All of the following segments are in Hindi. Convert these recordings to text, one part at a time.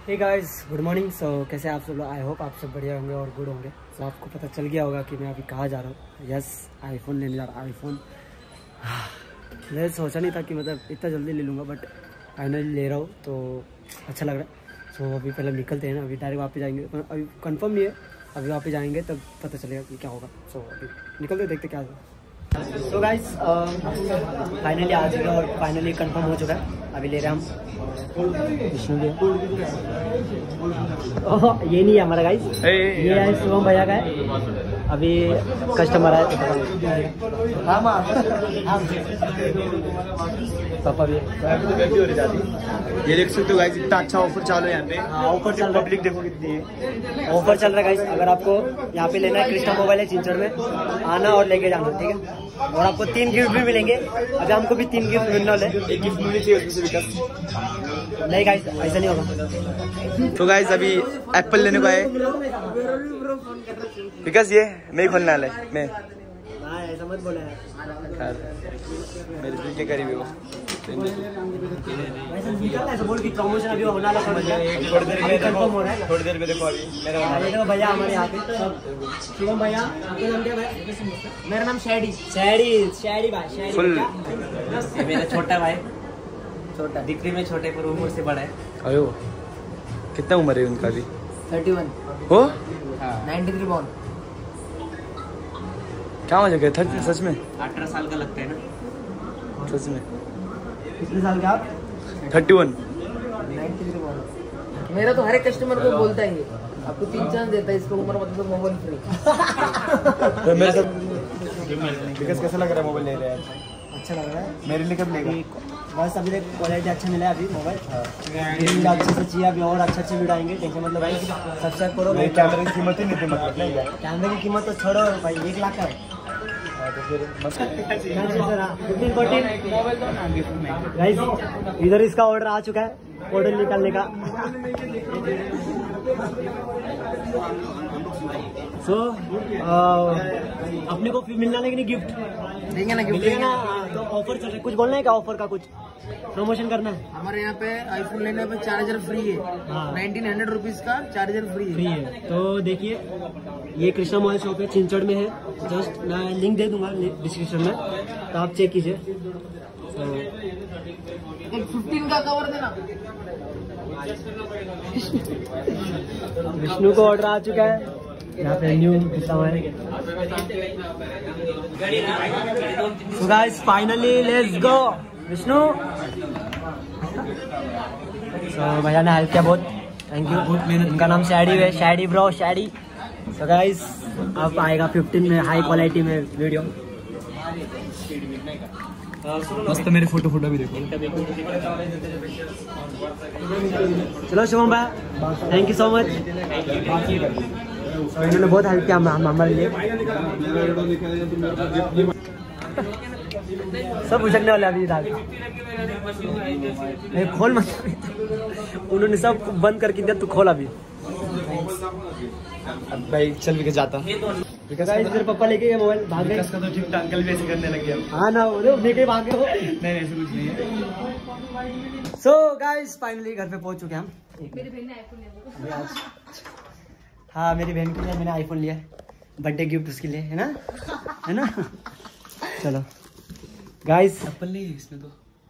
हे गाइस, गुड मॉर्निंग। सो कैसे आप सब लोग? आई होप आप सब बढ़िया होंगे और गुड होंगे। सो आपको पता चल गया होगा कि मैं अभी कहाँ जा रहा हूँ। यस, आईफोन लेने जा रहा हूँ। आईफोन मैं सोचा नहीं था कि मतलब इतना जल्दी ले लूँगा, बट फाइनली ले रहा हूँ तो अच्छा लग रहा है। सो अभी पहले निकलते हैं ना, अभी डायरेक्ट वापस जाएंगे। अभी कंफर्म नहीं है, अभी वापस जाएंगे तब पता चलेगा कि क्या होगा। सो अभी निकलते देखते क्या होगा। सो गाइस, फाइनली आ चुका है और फाइनली कंफर्म हो चुका है। अभी ले रहे हैं हम विष्णु लिया। ये नहीं है हमारा गाइस, ये है शिवम भैया का है। अभी कस्टमर है पापा भी ये देख सकते हो गाइस, इतना अच्छा ऑफर चालू है यहाँ पे। हाँ, ऑफर चल रहा है। पब्लिक देखो कितनी है। ऑफर चल रहा है गाइस। अगर आपको यहाँ पे लेना है, कृष्णा मोबाइल है चिंचड़ में, आना और लेके जाना, ठीक है। और आपको 3 गिफ्ट भी मिलेंगे। अभी हमको भी 3 गिफ्ट मिलने वाले। एक गिफ्ट मिलनी चाहिए उसमें से विकास। नहीं गाइस, ऐसा नहीं होगा। तो गाइस अभी एप्पल लेने को आए विकास। ये मैं ही खोलने वाला है। मैं ऐसा मत बोला यार, मेरे दिल के करीब है वो। ऐसा बोल कि प्रमोशन अभी होने वाला है। थोड़ी देर में कंफर्म हो रहा है। थोड़ी देर में देखो अभी मेरा भैया हमारे यहाँ पे शिवम भैया। आपका नाम क्या भाई? मेरा नाम शैडी भाई। फुल मेरा छोटा भाई, छोटा दिखने में छोटे पर उम्र से बड़ा है। अयो, कितना उम्र है उनका अभी? 31 हो 93 बॉर्न। क्या मजा गया? 30 सच में? 18 साल का लगता है ना सच में? कितने साल का आप? 31। 93 बॉर्न। मेरा तो हर एक कस्टमर को बोलता है, आपको 3 चांस देता है, इसको उम्र मतलब मोबाइल फ्री। तो मेरे साथ विकास कैसा लग रहा है मोबाइल ले रहे हैं? अच्छा लग रहा है मेरे लिए कब लेगा? बस अभी तक क्वालिटी अच्छा मिला है। अभी मोबाइल अच्छे से चाहिए, अभी और अच्छे वीडियो आएंगे। टेंशन मतलब भाई, सब्सक्राइब करो। मेरे कैमरे की कीमत ही नहीं थी, मतलब नहीं क्या? कैमरे की कीमत तो छोड़ो भाई, 1 लाख का है। तो फिर गाइस, इधर इसका ऑर्डर आ चुका है, ऑर्डर निकालने का। सो अपने को फिर मिलना नहीं गिफ्ट देंगे ना, मिलेगा ना। तो ऑफर चल रहा है, कुछ बोलना है क्या? ऑफर का कुछ प्रमोशन करना है? हमारे यहाँ पे आईफोन लेने पे चार्जर फ्री है। 1900 रुपीज का चार्जर फ्री है। तो देखिए, ये कृष्णा मोबाइल शॉप है, चिंचड़ में है। जस्ट मैं लिंक दे दूंगा डिस्क्रिप्शन में, तो आप चेक कीजिए। एक 15 का कवर देना। विष्णु को ऑर्डर आ चुका है। यहाँ पे न्यू सामान है। So guys, finally let's go Vishnu. So भैया ने हेल्प किया बहुत, थैंक यू। उनका नाम शैडी है, Shady bro, Shady. So guys, अब आएगा 15 में हाई क्वालिटी में वीडियो। मस्त मेरे फोटो भी देखो। चलो शिवम भाई, थैंक यू सो मच। इन्होंने बहुत हेल्प किया हमारे लिए। सब उछलने वाले अभी डाल खोल मत। उन्होंने सब बंद करके दिया, तू खोल अभी। अब भाई चल विकास जाता। इधर पापा लेके गए मोबाइल, भाग गए। विकास का तो ठीक था, अंकल भी ऐसे करने लग गया। हाँ ना, मैं कहीं भाग गए हो। नहीं ऐसे कुछ नहीं है। सो गाइस, फाइनली घर पे पहुंच चुके हैं हम। मेरी बहन ने आईफोन लिया। हाँ, मेरी बहन के लिए मैंने आईफोन लिया, बर्थडे गिफ्ट उसके लिए, है ना, है ना। चलो गाइस, एप्पल नहीं है इसमें तो।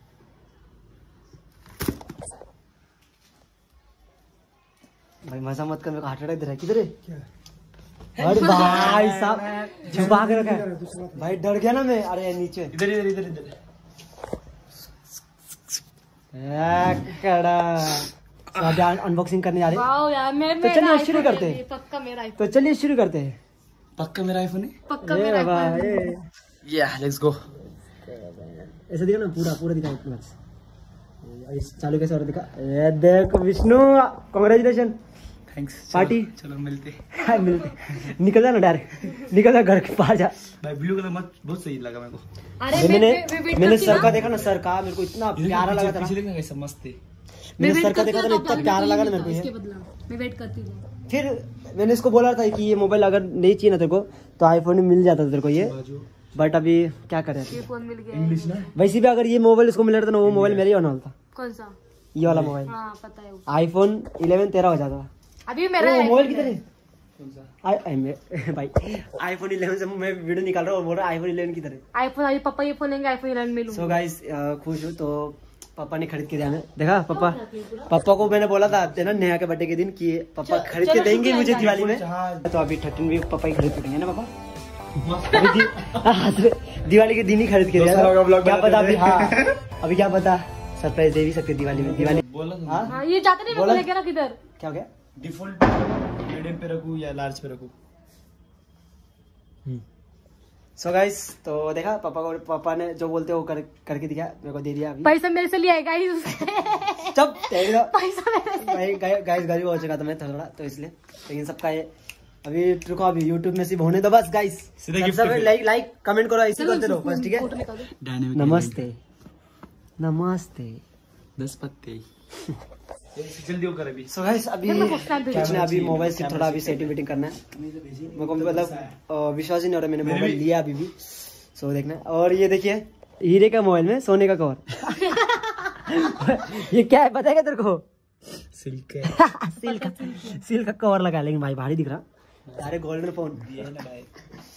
भाई मजा मत कर, मेरे को हार्ट अटैक दे रहा है। किधर है? अरे भाई साहब, छुपा के रखा है भाई, डर गया ना मैं। अरे नीचे, इधर इधर इधर इधर। अनबॉक्सिंग करने जा रहे हैं। वाओ यार, मैं तो चलिए शुरू करते हैं। पक्का मेरा आईफोन। तो चलिए शुरू करते हैं। पक्का मेरा आईफोन है। पक्का मेरा आईफोन। Let's go. ऐसा दिखा ना, पूरा पूरा दिखा बस। चालू कैसे और दिखा? ये देख विष्णु, कांग्रेचुलेशन, थैंक्स। पार्टी। चलो मिलते मिलते। निकल जा ना, डायरेक्ट निकल जा घर के पास जा। भाई ब्लू कलर मत बहुत सही लगा मेरे को। अरे मैंने सर का देखा ना, सर का मेरे को इतना प्यारा लगा था। कैसा मस्त है। मैंने सर का देखा था, इतना प्यारा लगा ना मेरे को। इसके बदला मैं वेट करती हूँ। फिर मैंने इसको बोला था कि ये मोबाइल अगर नहीं चाहिए ना तेरे को, तो आईफोन मिल जाता तेरे को ये। बट अभी क्या करें, ये फोन मिल गया। इंग्लिश ना। वैसे भी अगर ये मोबाइल इसको मिल रहा था ना, वो मोबाइल मेरे ही होना था। कौन सा? ये वाला मोबाइल हाँ पता है वो। आईफोन 11 तेरा हो जाता। अभी मेरा मोबाइल किधर है भाई? आईफोन 11 से मैं वीडियो निकाल रहा हूँ और बोल रहा आईफोन 11 किधर है? आईफोन अभी पापा ये फोन लेंगे आईफोन 11 में लूंगा। सो गाइस खुश हूँ तो पापा ने खरीद के दिया। हमें देखा पापा को मैंने बोला था ना नेहा के बर्थडे के दिन कि पापा खरीद के देंगे मुझे दिवाली में। तो अभी 13 भी पापा ही खरीद के देंगे ना पापा। दिवाली के दिन ही खरीद के दिया। क्या पता अभी, अभी क्या पता सरप्राइज दे भी सकते दिवाली में। दिवाली हाँ ये जाते नहीं बोला क्या ना किधर क्या हो गया? डिफॉल्ट मीडियम पे रखूं या लार्ज पे रखूं? सो गाइस तो देखा पापा ने जो बोलते वो करके दिया, मेरे को दे दिया। अभी पैसा मेरे से लिया है गाइस। चुप पैसा मेरे से। गाइस गरीब हो चुका था मैं थोड़ा तो इसलिए, लेकिन सबका ये अभी रुको, अभी यूट्यूब में सिर्फ होने दो बस गाइस। लाइक कमेंट करो, ऐसे करते रहो बस, ठीक है? नमस्ते नमस्ते 10 पत्ते जल्दी हो कर अभी। सो गाइस अभी कुछ नहीं, अभी मोबाइल से थोड़ा अभी सेटिंग वेटिंग करना है। मेरे को मतलब विश्वास ही नहीं हो रहा मैंने मोबाइल लिया अभी भी। सो देखना। और ये देखिए हीरे का मोबाइल में सोने का कवर। ये क्या है बताएगा तेरे को? सिल्क सिल्क का कवर लगा, लेकिन भाई भारी दिख रहा। अरे गोल्डन फोन